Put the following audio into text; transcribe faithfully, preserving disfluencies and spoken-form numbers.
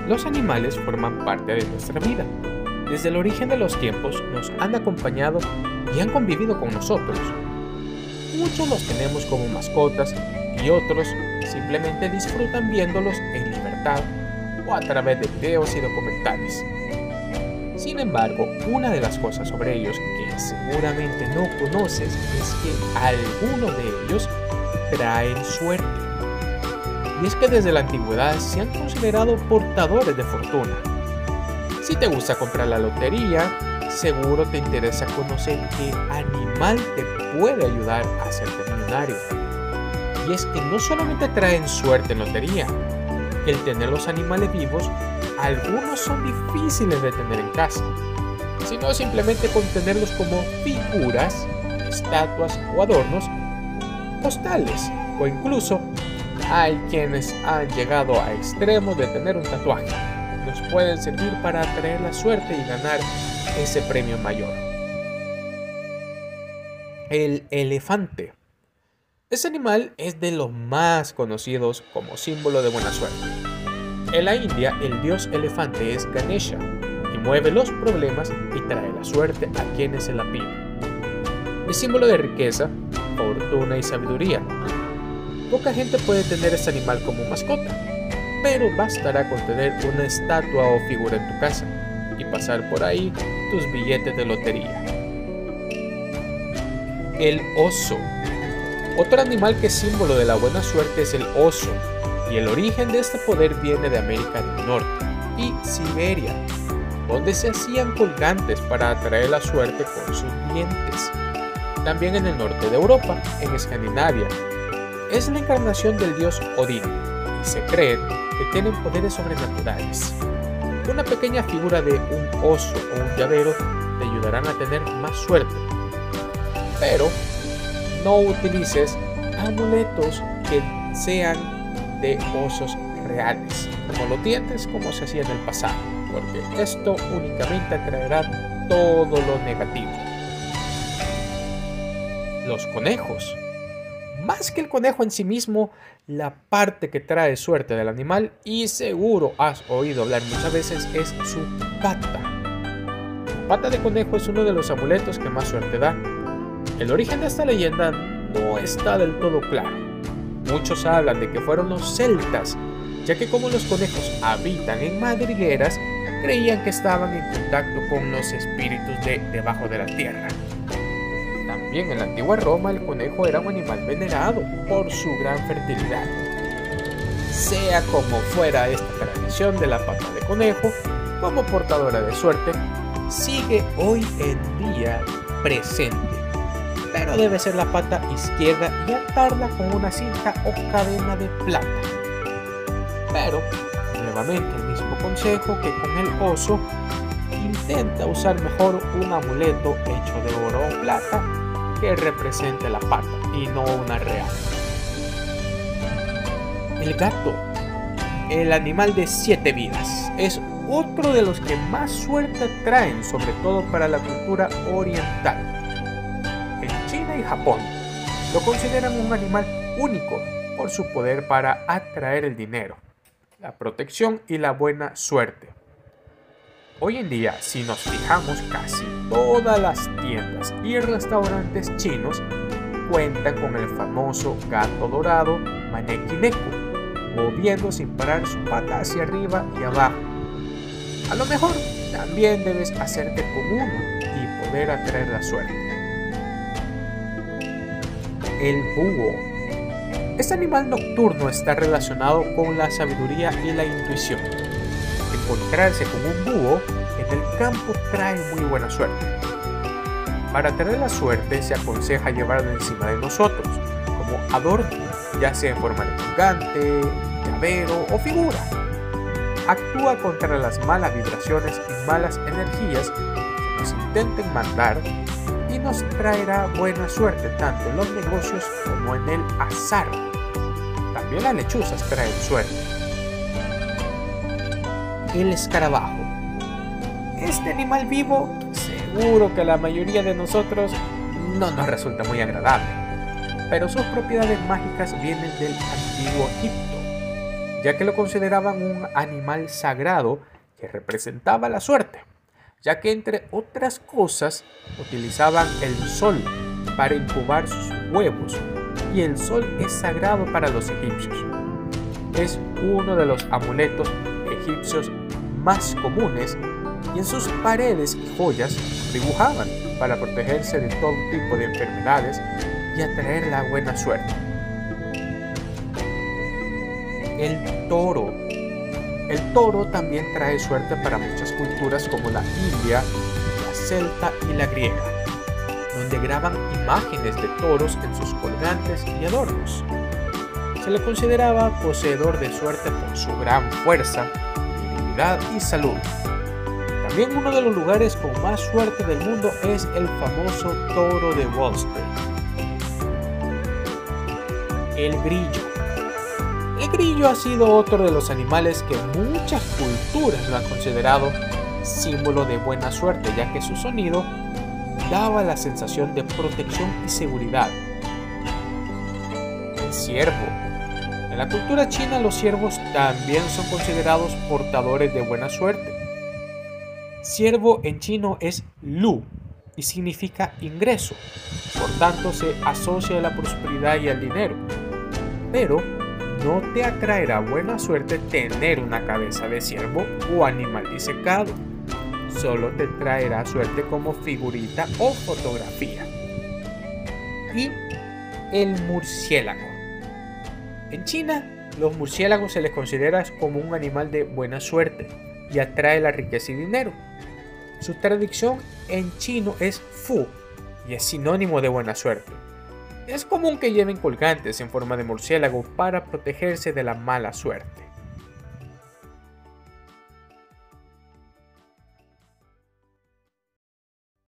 Los animales forman parte de nuestra vida. Desde el origen de los tiempos nos han acompañado y han convivido con nosotros. Muchos los tenemos como mascotas y otros simplemente disfrutan viéndolos en libertad o a través de videos y documentales. Sin embargo, una de las cosas sobre ellos que seguramente no conoces es que algunos de ellos traen suerte. Y es que desde la antigüedad se han considerado portadores de fortuna. Si te gusta comprar la lotería, seguro te interesa conocer qué animal te puede ayudar a hacerte millonario. Y es que no solamente traen suerte en lotería, el tener los animales vivos, algunos son difíciles de tener en casa, sino simplemente con tenerlos como figuras, estatuas o adornos postales, o incluso hay quienes han llegado a extremos de tener un tatuaje. Nos pueden servir para atraer la suerte y ganar ese premio mayor. El elefante. Este animal es de los más conocidos como símbolo de buena suerte. En la India, el dios elefante es Ganesha y mueve los problemas y trae la suerte a quienes se la piden. Es símbolo de riqueza, fortuna y sabiduría. Poca gente puede tener este animal como mascota, pero bastará con tener una estatua o figura en tu casa y pasar por ahí tus billetes de lotería. El oso. Otro animal que es símbolo de la buena suerte es el oso, y el origen de este poder viene de América del Norte y Siberia, donde se hacían colgantes para atraer la suerte con sus dientes. También en el norte de Europa, en Escandinavia, es la encarnación del dios Odín, y se cree que tienen poderes sobrenaturales. Una pequeña figura de un oso o un llavero te ayudarán a tener más suerte. Pero no utilices amuletos que sean de osos reales, como los dientes como se hacía en el pasado, porque esto únicamente atraerá todo lo negativo. Los conejos. Más que el conejo en sí mismo, la parte que trae suerte del animal, y seguro has oído hablar muchas veces, es su pata. La pata de conejo es uno de los amuletos que más suerte da. El origen de esta leyenda no está del todo claro. Muchos hablan de que fueron los celtas, ya que como los conejos habitan en madrigueras, creían que estaban en contacto con los espíritus de debajo de la tierra. También en la antigua Roma el conejo era un animal venerado por su gran fertilidad. Sea como fuera, esta tradición de la pata de conejo, como portadora de suerte, sigue hoy en día presente. Pero debe ser la pata izquierda y atarla con una cinta o cadena de plata. Pero, nuevamente el mismo consejo que con el oso, intenta usar mejor un amuleto hecho de oro o plata que represente la pata y no una real. El gato, el animal de siete vidas, es otro de los que más suerte traen, sobre todo para la cultura oriental. En China y Japón lo consideran un animal único por su poder para atraer el dinero, la protección y la buena suerte. Hoy en día, si nos fijamos, casi todas las tiendas y restaurantes chinos cuentan con el famoso gato dorado Maneki Neko, moviendo sin parar su pata hacia arriba y abajo. A lo mejor también debes hacerte con uno y poder atraer la suerte. El búho. Este animal nocturno está relacionado con la sabiduría y la intuición. Encontrarse con un búho en el campo trae muy buena suerte. Para atraer la suerte se aconseja llevarlo encima de nosotros, como adorno, ya sea en forma de colgante, llavero o figura. Actúa contra las malas vibraciones y malas energías que nos intenten mandar y nos traerá buena suerte tanto en los negocios como en el azar. También las lechuzas traen suerte. El escarabajo. Este animal vivo, seguro que a la mayoría de nosotros no nos resulta muy agradable, pero sus propiedades mágicas vienen del antiguo Egipto, ya que lo consideraban un animal sagrado que representaba la suerte, ya que entre otras cosas utilizaban el sol para incubar sus huevos, y el sol es sagrado para los egipcios. Es uno de los amuletos egipcios más comunes, y en sus paredes y joyas dibujaban para protegerse de todo tipo de enfermedades y atraer la buena suerte. El toro. El toro también trae suerte para muchas culturas como la india, la celta y la griega, donde graban imágenes de toros en sus colgantes y adornos. Se le consideraba poseedor de suerte por su gran fuerza, virilidad y salud. También uno de los lugares con más suerte del mundo es el famoso toro de Wall Street. El grillo. El grillo ha sido otro de los animales que muchas culturas lo han considerado símbolo de buena suerte, ya que su sonido daba la sensación de protección y seguridad. El ciervo. En la cultura china, los ciervos también son considerados portadores de buena suerte. Ciervo en chino es Lu y significa ingreso, por tanto se asocia a la prosperidad y al dinero. Pero no te atraerá buena suerte tener una cabeza de ciervo o animal disecado. Solo te traerá suerte como figurita o fotografía. Y el murciélago. En China, los murciélagos se les considera como un animal de buena suerte y atrae la riqueza y dinero. Su traducción en chino es Fu y es sinónimo de buena suerte. Es común que lleven colgantes en forma de murciélago para protegerse de la mala suerte.